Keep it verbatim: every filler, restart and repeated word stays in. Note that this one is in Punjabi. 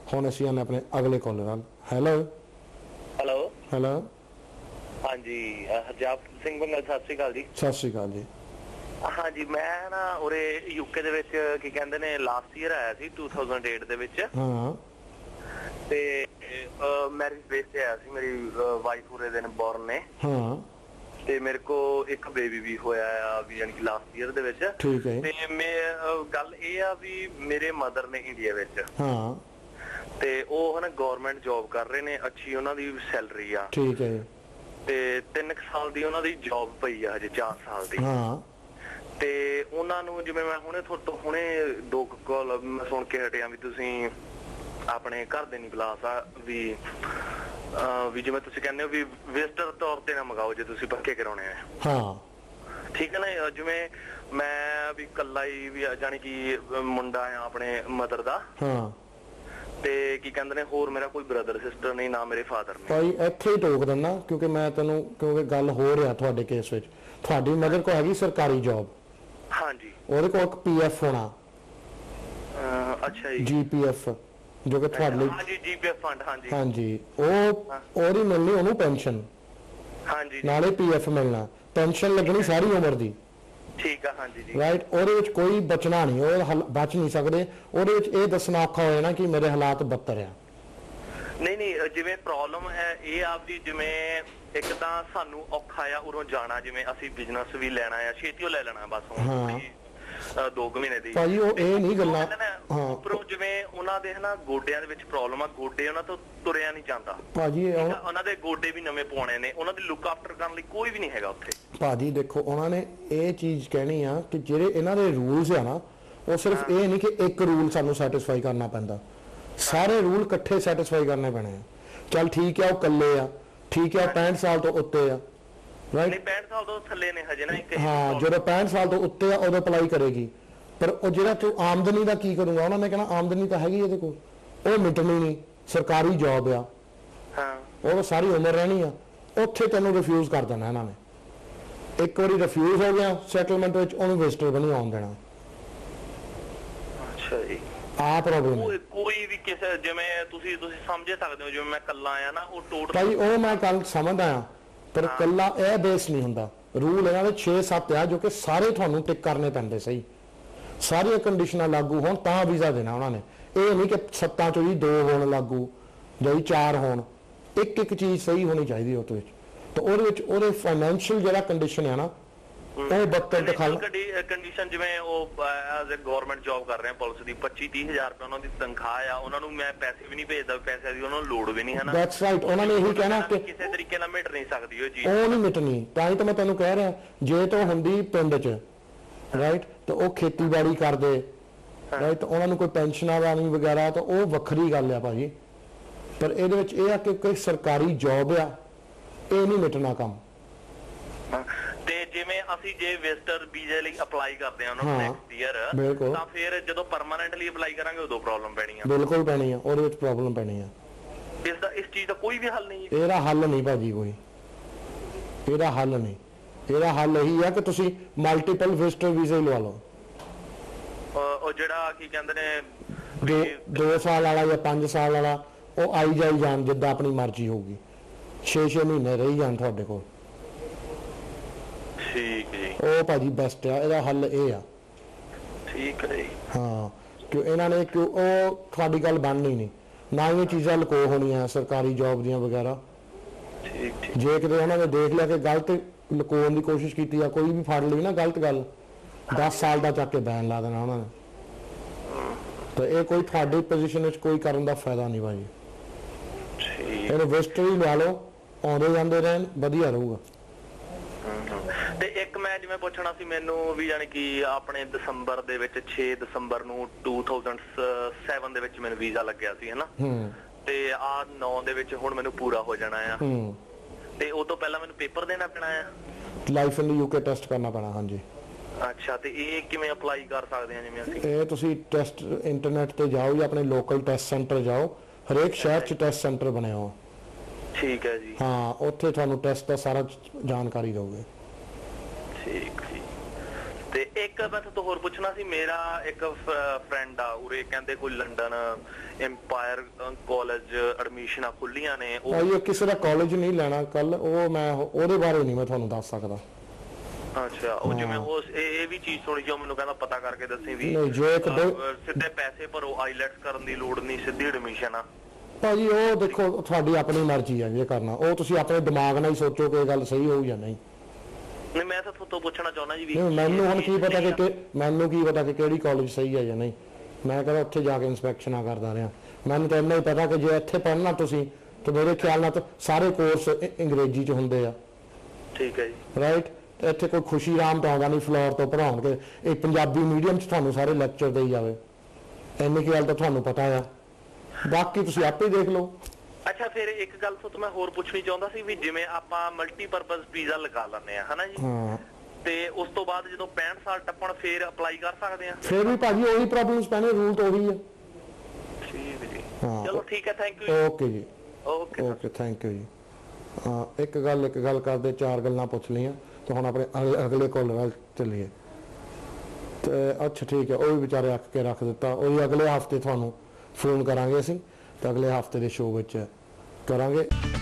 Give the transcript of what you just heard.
हुण असीं आने अपने अगले कॉलर नाल। हैलो हेलो हैलो हाँ जी हरजाप सिंह बंगल सत श्री अकाल जी। सत श्री अकाल जी। हाँ जी मैं ना उरे यूके दे विच की कहंदे ने लास्ट ईयर आया सी टू थाउजेंड एट दे विच। हाँ ते मैरिज बेस ते आया सी, मेरी वाइफ उरे दिन बॉर्न ने। हाँ ते मेरे को एक बेबी भी होया भी यानी कि लास्ट ईयर दे विच। ठीक है। ते मैं गल ये आ भी मेरे मदर ने इंडिया विच हाँ ते ਉਹ ਹਨਾ ਗਵਰਨਮੈਂਟ ਜੌਬ ਕਰ ਰਹੇ ਨੇ, ਅੱਛੀ ਉਹਨਾਂ ਦੀ ਸੈਲਰੀ ਆ। ठीक है। ਤੇ ਤਿੰਨ ਸਾਲ ਦੀ ਉਹਨਾਂ ਦੀ ਜੌਬ ਪਈ ਆ, ਹਜੇ ਚਾਰ ਸਾਲ ਦੀ। हाँ ਤੇ ਉਹਨਾਂ ਨੂੰ ਜਿਵੇਂ ਮੈਂ ਹੁਣੇ ਤੁਹਾਡੇ ਤੋਂ ਹੁਣੇ ਦੋ ਕਾਲ ਮੈਂ ਸੁਣ ਕੇ ਹਟਿਆ ਵੀ ਤੁਸੀਂ ਆਪਣੇ ਘਰ ਦੇ ਨਹੀਂ ਬੁਲਾ ਸਾ ਵੀ ਵੀ ਜਿਵੇਂ ਤੁਸੀਂ ਕਹਿੰਦੇ ਹੋ ਵੀ ਵਿਜ਼ਟਰ ਤੌਰ ਤੇ ਨਾ ਮੰਗਾਓ ਜੇ ਤੁਸੀਂ ਪੱਕੇ ਕਰਾਉਣੇ ਆ। हाँ ਠੀਕ ਹੈ ਨਾ, ਜਿਵੇਂ ਮੈਂ ਵੀ ਕੱਲਾ ਹੀ ਵੀ ਜਾਨੀ ਕਿ ਮੁੰਡਾ ਆ ਆਪਣੇ ਮਦਰ ਦਾ। हाँ ਤੇ ਕੀ ਕਹਿੰਦੇ ਨੇ ਹੋਰ ਮੇਰਾ ਕੋਈ ਬ੍ਰਦਰ ਸਿਸਟਰ ਨਹੀਂ, ਨਾ ਮੇਰੇ ਫਾਦਰ ਨੇ। ਭਾਈ ਇੱਥੇ ਹੀ ਟੋਕ ਦਿੰਦਾ ਕਿਉਂਕਿ ਮੈਂ ਤੈਨੂੰ ਕਿਉਂਕਿ ਗੱਲ ਹੋ ਰਿਹਾ ਤੁਹਾਡੇ ਕੇਸ ਵਿੱਚ ਤੁਹਾਡੀ ਮਦਰ ਕੋ ਹੈਗੀ ਸਰਕਾਰੀ ਜੌਬ। ਹਾਂਜੀ ਉਹਦੇ ਕੋਲ ਇੱਕ ਪੀਐਫ ਹੋਣਾ। ਅੱਛਾ ਜੀ ਜੀਪੀਐਫ ਜੋ ਕਿ ਤੁਹਾਡੇ ਲਈ ਹਾਂਜੀ ਜੀਪੀਐਫ ਫੰਡ। ਹਾਂਜੀ ਹਾਂਜੀ ਉਹ ਉਹਦੀ ਮਿਲਣੀ ਉਹਨੂੰ ਪੈਨਸ਼ਨ, ਹਾਂਜੀ ਨਾਲੇ ਪੀਐਫ ਮਿਲਣਾ, ਪੈਨਸ਼ਨ ਲੱਗਣੀ ਸਾਰੀ ਉਮਰ ਦੀ। ਠੀਕ ਆ ਹਾਂਜੀ ਜੀ ਰਾਈਟ। ਉਹਦੇ ਵਿੱਚ ਕੋਈ ਬਚਣਾ ਨਹੀਂ, ਉਹ ਬਚ ਨਹੀਂ ਸਕਦੇ। ਉਹਦੇ ਵਿੱਚ ਇਹ ਦੱਸਣਾ ਔਖਾ ਹੋ ਜਾਣਾ ਕਿ ਮੇਰੇ ਹਾਲਾਤ ਬੱਤਰ ਆ। ਨਹੀਂ ਨਹੀਂ ਜਿਵੇਂ ਪ੍ਰੋਬਲਮ ਹੈ ਇਹ ਆਪਦੀ ਜਿਵੇਂ ਇੱਕ ਤਾਂ ਸਾਨੂੰ ਔਖਾ ਆ ਉਰੋਂ ਜਾਣਾ, ਜਿਵੇਂ ਅਸੀਂ ਬਿਜ਼ਨਸ ਵੀ ਲੈਣਾ ਆ ਛੇਤੀ ਉਹ ਲੈ ਲੈਣਾ ਬਸ ਹੁਣ ਦੋ ਕੁ ਮਹੀਨੇ ਦੀ। ਭਾਜੀ ਉਹ ਇਹ ਨਹੀਂ ਗੱਲਾਂ ਹਾਂ ਉੱਪਰੋਂ ਜਿਵੇਂ ਉਹਨਾਂ ਦੇ ਹਨਾ ਗੋਡਿਆਂ ਦੇ ਵਿੱਚ ਪ੍ਰੋਬਲਮ ਆ, ਗੋਡੇ ਉਹਨਾਂ ਤੋਂ ਤੁਰਿਆ ਨਹੀਂ ਜਾਂਦਾ ਭਾਜੀ। ਉਹਨਾਂ ਦੇ ਗੋਡੇ ਵੀ ਨਵੇਂ ਪਵਾਉਣੇ ਨੇ, ਉਹਨਾਂ ਦੀ ਲੁੱਕ ਆਫਟਰ ਕਰਨ ਲਈ ਕੋਈ ਵੀ ਨਹੀਂ ਹੈਗਾ ਉੱਥੇ। ਭਾਜੀ ਦੇਖੋ ਉਹਨਾਂ ਨੇ ਇਹ ਚੀਜ਼ ਕਹਿਣੀ ਆ ਕਿ ਜਿਹੜੇ ਇਹਨਾਂ ਦੇ ਰੂਲਸ ਆ ਨਾ ਉਹ ਸਿਰਫ ਇਹ ਨਹੀਂ ਕਿ ਇੱਕ ਰੂਲ ਸਾਨੂੰ ਸੈਟੀਸਫਾਈ ਕਰਨਾ ਪੈਂਦਾ, ਸਾਰੇ ਰੂਲ ਇਕੱਠੇ ਸੈਟੀਸਫਾਈ ਕਰਨੇ ਪੈਣੇ ਆ। ਚੱਲ ਠੀਕ ਆ ਉਹ ਇਕੱਲੇ ਆ, ਠੀਕ ਆ ਪੈਂਹਠ ਸਾਲ ਤੋਂ ਉੱਤੇ ਆ, ਰਾਈਟ। ਨਹੀਂ ਪੈਂਹਠ ਸਾਲ ਤੋਂ ਥੱਲੇ ਨੇ ਹਜੇ ਨਾ ਇੱਕ। ਹਾਂ ਜਦੋਂ ਪੈਂਹਠ ਸਾਲ ਤੋਂ ਉੱਤੇ ਆ ਉਦੋਂ ਅਪਲਾਈ ਕਰੇਗੀ, ਪਰ ਉਹ ਜਿਹੜਾ ਤੂੰ ਆਮਦਨੀ ਦਾ ਕੀ ਕਰੂੰਗਾ? ਉਹਨਾਂ ਨੇ ਕਹਿਣਾ ਆਮਦਨੀ ਤਾਂ ਹੈਗੀ ਇਹਦੇ ਕੋਲ, ਉਹ ਮਿਟਣੀ ਨਹੀਂ, ਸਰਕਾਰੀ ਜੌਬ ਆ, ਹਾਂ ਉਹ ਸਾਰੀ ਉਮਰ ਰਹਿਣੀ ਆ। ਉੱਥੇ ਤੈਨੂੰ ਰਿਫਿਊਜ਼ ਕਰ ਦੇਣਾ ਇਹਨਾਂ ਨੇ। ਇੱਕ ਵਾਰੀ ਰਿਫਿਊਜ਼ ਹੋ ਗਿਆ ਸੈਟਲਮੈਂਟ ਵਿੱਚ, ਉਹਨੂੰ ਵਿਜ਼ਟਰ ਵੀ ਨਹੀਂ ਆਉਣ ਦੇਣਾ। ਅੱਛਾ ਜੀ ਆ ਪ੍ਰੋਬਲਮ ਹੈ। ਕੋਈ ਵੀ ਕਿਸੇ ਜਿਵੇਂ ਤੁਸੀਂ ਤੁਸੀਂ ਸਮਝ ਸਕਦੇ ਹੋ ਜਿਵੇਂ ਮੈਂ ਕੱਲਾ ਆ ਨਾ ਉਹ ਟੋਟਲ ਭਾਈ ਉਹ ਮੈਂ ਗੱਲ ਸਮਝਦਾ ਆ, ਪਰ ਕੱਲਾ ਇਹ ਬੇਸ ਨਹੀਂ ਹੁੰਦਾ। ਰੂਲ ਇਹਨਾਂ ਦੇ ਛੇ ਸੱਤ ਆ ਜੋ ਕਿ ਸਾਰੇ ਤੁਹਾਨੂੰ ਟਿਕ ਕਰਨੇ ਪੈਂਦੇ ਸਹੀ, ਸਾਰੀਆਂ ਕੰਡੀਸ਼ਨਾਂ ਲਾਗੂ ਹੋਣ ਤਾਂ ਵੀਜ਼ਾ ਦੇਣਾ ਉਹਨਾਂ ਨੇ। ਇਹ ਨਹੀਂ ਕਿ ਸੱਤਾਂ ਚੋਂ ਜੀ ਦੋ ਹੋਣ ਲਾਗੂ ਜਾਂ ਚਾਰ ਹੋਣ, ਇੱਕ ਇੱਕ ਚੀਜ਼ ਸਹੀ ਹੋਣੀ ਚਾਹੀਦੀ ਉਹਦੇ ਵਿੱਚ। ਤਾਂ ਉਹਦੇ ਵਿੱਚ ਉਹਦੇ ਫਾਈਨੈਂਸ਼ੀਅਲ ਜਿਹੜਾ ਕੰਡੀਸ਼ਨ ਹੈ ਨਾ ਉਹ ਬੱਤਰ ਤੇ ਖਾਲ ਕੰਡੀਸ਼ਨ ਜਿਵੇਂ ਉਹ ਐਜ਼ ਅ ਗਵਰਨਮੈਂਟ ਜੌਬ ਕਰ ਰਹੇ ਆ ਪੁਲਿਸ ਦੀ, ਪੱਚੀ ਤੀਹ ਹਜ਼ਾਰ ਰੁਪਏ ਉਹਨਾਂ ਦੀ ਤਨਖਾਹ ਆ, ਉਹਨਾਂ ਨੂੰ ਮੈਂ ਪੈਸੇ ਵੀ ਨਹੀਂ ਭੇਜਦਾ, ਪੈਸੇ ਦੀ ਉਹਨਾਂ ਨੂੰ ਲੋੜ ਵੀ ਨਹੀਂ ਹੈ ਨਾ। That's right. ਉਹਨਾਂ ਨੇ ਇਹੀ ਕਹਿਣਾ ਕਿ ਕਿਸੇ ਤਰੀਕੇ ਨਾਲ ਮਿਟ ਨਹੀਂ ਸਕਦੀ ਉਹ ਚੀਜ਼, ਉਹ ਨਹੀਂ ਮਿਟਣੀ। ਤਾਂ ਹੀ ਤਾਂ ਮੈਂ ਤੈਨੂੰ ਕਹਿ ਰਿਹਾ ਜੇ ਤਾਂ ਹੁੰਦੀ ਪਿੰਡ 'ਚ ਰਾਈਟ ਤਾਂ ਉਹ ਖੇਤੀਬਾੜੀ ਕਰਦੇ ਰਾਈਟ, ਉਹਨਾਂ ਨੂੰ ਕੋਈ ਪੈਨਸ਼ਨਾਂ ਦਾ ਨਹੀਂ ਵਗੈਰਾ, ਤਾਂ ਉਹ ਵੱਖਰੀ ਗੱਲ ਆ ਭਾਜੀ। ਪਰ ਇਹਦੇ ਵਿੱਚ ਇਹ ਆ ਕਿ ਕੋਈ ਸਰਕਾਰੀ ਜੌਬ ਆ, ਇਹ ਨਹੀਂ ਮਿਟਣਾ ਕੰਮ। ਤੇ ਜਿਵੇਂ ਅਸੀਂ ਜੇ ਵਿਜ਼ਟਰ ਵੀਜ਼ੇ ਲਈ ਅਪਲਾਈ ਕਰਦੇ ਆ ਉਹਨਾਂ ਨੂੰ ਨੈਕਸਟ ਈਅਰ, ਤਾਂ ਫਿਰ ਜਦੋਂ ਪਰਮਾਨੈਂਟਲੀ ਅਪਲਾਈ ਕਰਾਂਗੇ ਉਦੋਂ ਪ੍ਰੋਬਲਮ ਪੈਣੀ ਆ। ਬਿਲਕੁਲ ਪੈਣੀ ਆ, ਉਹਦੇ ਵਿੱਚ ਪ੍ਰੋਬਲਮ ਪੈਣੀ ਆ। ਇਸ ਦਾ ਇਸ ਚੀਜ਼ ਦਾ ਕੋਈ ਵੀ ਹੱਲ ਨਹੀਂ? ਇਹਦਾ ਹੱਲ ਨਹੀਂ ਭਾਜੀ ਕੋਈ, ਇਹਦਾ ਹੱਲ ਨਹੀਂ। ਇਹਦਾ ਹੱਲ ਇਹੀ ਆ ਕਿ ਤੁਸੀਂ ਮਲਟੀਪਲ ਵਿਜ਼ਟਰ ਵੀਜ਼ੇ ਲਵਾ ਲਓ। ਉਹ ਜਿਹੜਾ ਕੀ ਕਹਿੰਦੇ ਨੇ ਦੋ ਸਾਲ ਵਾਲਾ ਜਾਂ ਪੰਜ ਸਾਲ ਵਾਲਾ, ਉਹ ਆਈ ਜਾਈ ਜਾਣ ਜਿੱਦਾਂ ਆਪਣੀ ਮਰਜ਼ੀ ਹੋਊਗੀ, ਛੇ ਛੇ ਮਹੀਨੇ ਰਹੀ ਜਾਣ ਤੁਹਾਡੇ ਕੋਲ। ਠੀਕ ਹੈ ਉਹ ਭਾਜੀ ਬੈਸਟ ਆ, ਇਹਦਾ ਹੱਲ ਇਹ ਆ। ਠੀਕ ਹੈ ਹਾਂ ਕਿਉਂ ਇਹਨਾਂ ਨੇ ਕਿਉਂ ਉਹ ਤੁਹਾਡੀ ਗੱਲ ਬਣਨੀ ਨਹੀਂ, ਨਾ ਇਹ ਚੀਜ਼ਾਂ ਲੁਕੋ ਹੋਣੀਆਂ ਸਰਕਾਰੀ ਜੌਬ ਦੀਆਂ ਵਗੈਰਾ। ਜੇ ਕਿਤੇ ਉਹਨਾਂ ਨੇ ਦੇਖ ਲਿਆ ਕਿ ਗਲਤ ਲੁਕਾਉਣ ਦੀ ਕੋਸ਼ਿਸ਼ ਕੀਤੀ ਆ, ਕੋਈ ਵੀ ਫੜ ਲਈ ਨਾ ਗਲਤ ਗੱਲ, ਦਸ ਸਾਲ ਦਾ ਚੱਕ ਕੇ ਬੈਨ ਲਾ ਦੇਣਾ ਉਹਨਾਂ ਨੇ। ਤਾਂ ਇਹ ਕੋਈ ਤੁਹਾਡੀ ਪੋਜੀਸ਼ਨ ਵਿੱਚ ਕੋਈ ਕਰਨ ਦਾ ਫਾਇਦਾ ਨਹੀਂ ਭਾਜੀ। ਇਹਨੂੰ ਵਿਜ਼ਟਰ ਹੀ ਲਵਾ ਲਓ, ਆਉਂਦੇ ਜਾਂਦੇ ਰਹਿਣ, ਵਧੀਆ ਰਹੂਗਾ। ਤੇ ਇੱਕ ਮੈਂ ਜਿਵੇਂ ਪੁੱਛਣਾ ਸੀ ਮੈਨੂੰ ਵੀ ਯਾਨੀ ਕਿ ਆਪਣੇ ਦਸੰਬਰ ਦੇ ਵਿੱਚ ਛੇ ਦਸੰਬਰ ਨੂੰ ਟੂ ਥਾਊਜ਼ੈਂਡ ਸੈਵਨ ਦੇ ਵਿੱਚ ਮੈਨੂੰ ਵੀਜ਼ਾ ਲੱਗਿਆ ਸੀ ਹਨਾ, ਤੇ ਆ ਨੌ ਦੇ ਵਿੱਚ ਹੁਣ ਮੈਨੂੰ ਪੂਰਾ ਹੋ ਜਾਣਾ ਆ, ਤੇ ਉਹ ਤੋਂ ਪਹਿਲਾਂ ਮੈਨੂੰ ਪੇਪਰ ਦੇਣਾ ਪੈਣਾ ਆ, ਲਾਈਫ ਇਨ ਯੂਕੇ ਟੈਸਟ ਕਰਨਾ ਪੈਣਾ। ਹਾਂਜੀ ਅੱਛਾ, ਤੇ ਇਹ ਕਿਵੇਂ ਅਪਲਾਈ ਕਰ ਸਕਦੇ ਆ? ਜਿਵੇਂ ਅਸੀਂ ਇਹ ਤੁਸੀਂ ਟੈਸਟ ਇੰਟਰਨੈਟ ਤੇ ਜਾਓ ਜਾਂ ਆਪਣੇ ਲੋਕਲ ਟੈਸਟ ਸੈਂਟਰ ਜਾਓ, ਹਰੇਕ ਸ਼ਹਿਰ 'ਚ ਟੈਸਟ ਸੈਂਟਰ ਬਣਿਆ ਹੋ। ਠੀਕ ਹੈ ਜੀ। ਹਾਂ ਉੱਥੇ ਤੁਹਾਨੂੰ ਟੈਸਟ ਦਾ ਸਾਰਾ ਜਾਣਕਾਰੀ ਦਊਗੇ। ਠੀਕ ਜੀ। ਤੇ ਇੱਕ ਮੈਂ ਤੋਂ ਹੋਰ ਪੁੱਛਣਾ ਸੀ, ਮੇਰਾ ਇੱਕ ਫਰੈਂਡ ਆ ਉਰੇ, ਕਹਿੰਦੇ ਕੋਈ ਲੰਡਨ ਐਮਪਾਇਰ ਕਾਲਜ ਐਡਮਿਸ਼ਨਾਂ ਖੁੱਲੀਆਂ ਨੇ। ਉਹ ਕਿਸੇ ਦਾ ਕਾਲਜ ਨਹੀਂ ਲੈਣਾ ਕੱਲ, ਉਹ ਮੈਂ ਉਹਦੇ ਬਾਰੇ ਨਹੀਂ ਮੈਂ ਤੁਹਾਨੂੰ ਦੱਸ ਸਕਦਾ। ਅੱਛਾ, ਉਹ ਜਿਵੇਂ ਉਹ ਇਹ ਵੀ ਚੀਜ਼ ਸੁਣੀ ਜੋ ਮੈਨੂੰ ਕਹਿੰਦਾ ਪਤਾ ਕਰਕੇ ਦੱਸੀ ਵੀ ਜੇ ਇੱਕ ਸਿੱਧੇ ਪੈਸੇ ਭਰੋ, ਆਈਲੈਟਸ ਕਰਨ ਦੀ ਲੋੜ ਨਹੀਂ, ਸਿੱਧੀ ਐਡਮਿਸ਼ਨ ਆ। ਭਾਜੀ ਉਹ ਦੇਖੋ ਤੁਹਾਡੀ ਆਪਣੀ ਮਰਜ਼ੀ ਹੈ ਜੇ ਕਰਨਾ, ਉਹ ਤੁਸੀਂ ਆਪਣੇ ਦਿਮਾਗ ਨਾਲ ਹੀ ਸੋਚੋ ਕਿ ਇਹ ਗੱਲ ਸਹੀ ਹੋਊ ਜਾਂ ਨਹੀਂ। ਨਹੀਂ ਮੈਂ ਤਾਂ ਤੁਹਾਨੂੰ ਪੁੱਛਣਾ ਚਾਹੁੰਦਾ ਜੀ ਵੀ ਮੈਨੂੰ ਹੁਣ ਕੀ ਪਤਾ ਕਿ ਮੈਨੂੰ ਕੀ ਪਤਾ ਕਿ ਕਿਹੜੀ ਕਾਲਜ ਸਹੀ ਹੈ ਜਾਂ ਨਹੀਂ। ਮੈਂ ਕਹਿੰਦਾ ਉੱਥੇ ਜਾ ਕੇ ਇੰਸਪੈਕਸ਼ਨਾਂ ਕਰਦਾ ਰਿਹਾ। ਮੈਨੂੰ ਤਾਂ ਇੰਨਾ ਹੀ ਪਤਾ ਕਿ ਜੇ ਇੱਥੇ ਪੜ੍ਹਨਾ ਤੁਸੀਂ ਤੇ ਮੇਰੇ ਖਿਆਲ ਨਾਲ ਤਾਂ ਸਾਰੇ ਕੋਰਸ ਅੰਗਰੇਜ਼ੀ 'ਚ ਹੁੰਦੇ ਆ। ਠੀਕ ਹੈ ਜੀ, ਰਾਈਟ। ਇੱਥੇ ਕੋਈ ਖੁਸ਼ੀ ਰਾਮ ਤਾਂ ਆਉਂਦਾ ਨਹੀਂ ਫਲੋਰ ਤੋਂ ਪੜ੍ਹਾਉਣ ਕੇ, ਇਹ ਪੰਜਾਬੀ ਮੀਡੀਅਮ 'ਚ ਤੁਹਾਨੂੰ ਸਾਰੇ ਲੈਕਚਰ ਦੇਈ ਜਾਵੇ। ਇੰਨੀ ਕੁ ਗੱਲ ਤਾਂ ਤੁਹਾਨੂੰ ਪਤਾ ਆ, ਬਾਕੀ ਤੁਸੀਂ ਆਪੇ ਦੇਖ ਲਓ। ਅੱਛਾ, ਫਿਰ ਇੱਕ ਗੱਲ ਤੋਂ ਮੈਂ ਹੋਰ ਪੁੱਛਣੀ ਚਾਹੁੰਦਾ ਸੀ ਵੀ ਜਿਵੇਂ ਆਪਾਂ ਮਲਟੀਪਰਪਸ ਵੀਜ਼ਾ ਲਗਾ ਲੈਂਦੇ ਆ ਹਨਾ ਜੀ, ਹਾਂ, ਤੇ ਉਸ ਤੋਂ ਬਾਅਦ ਜਦੋਂ ਪੈਂਹਠ ਸਾਲ ਟੱਪਣ ਫੇਰ ਅਪਲਾਈ ਕਰ ਸਕਦੇ ਆ? ਫਿਰ ਵੀ ਭਾਜੀ ਉਹੀ ਪ੍ਰੋਬਲਮਸ ਪੈਣੇ, ਰੂਲ ਤਾਂ ਉਹੀ ਹੈ। ਠੀਕ ਜੀ, ਹਾਂ ਚਲੋ ਠੀਕ ਹੈ, ਥੈਂਕ ਯੂ। ਓਕੇ ਜੀ, ਓਕੇ ਓਕੇ, ਥੈਂਕ ਯੂ ਜੀ। ਹਾਂ, ਇੱਕ ਗੱਲ ਇੱਕ ਗੱਲ ਕਰਦੇ, ਚਾਰ ਗੱਲਾਂ ਪੁੱਛ ਲਈਆਂ ਤੇ ਹੁਣ ਆਪਣੇ ਅਗਲੇ ਕਾਲਰ ਵੱਲ ਚੱਲੀਏ। ਤੇ ਅੱਛਾ ਠੀਕ ਹੈ, ਉਹ ਵੀ ਵਿਚਾਰੇ ਅੱਕ ਕੇ ਰੱਖ ਦਿੱਤਾ। ਉਹ ਵੀ ਅਗਲੇ ਹਫਤੇ ਤੁਹਾਨੂੰ ਫੋਨ ਕਰਾਂਗੇ ਅਸੀਂ, ਤੇ ਅਗਲੇ ਹਫਤੇ ਦੇ ਸ਼ੋਅ ਵਿੱਚ ਕਰਾਂਗੇ।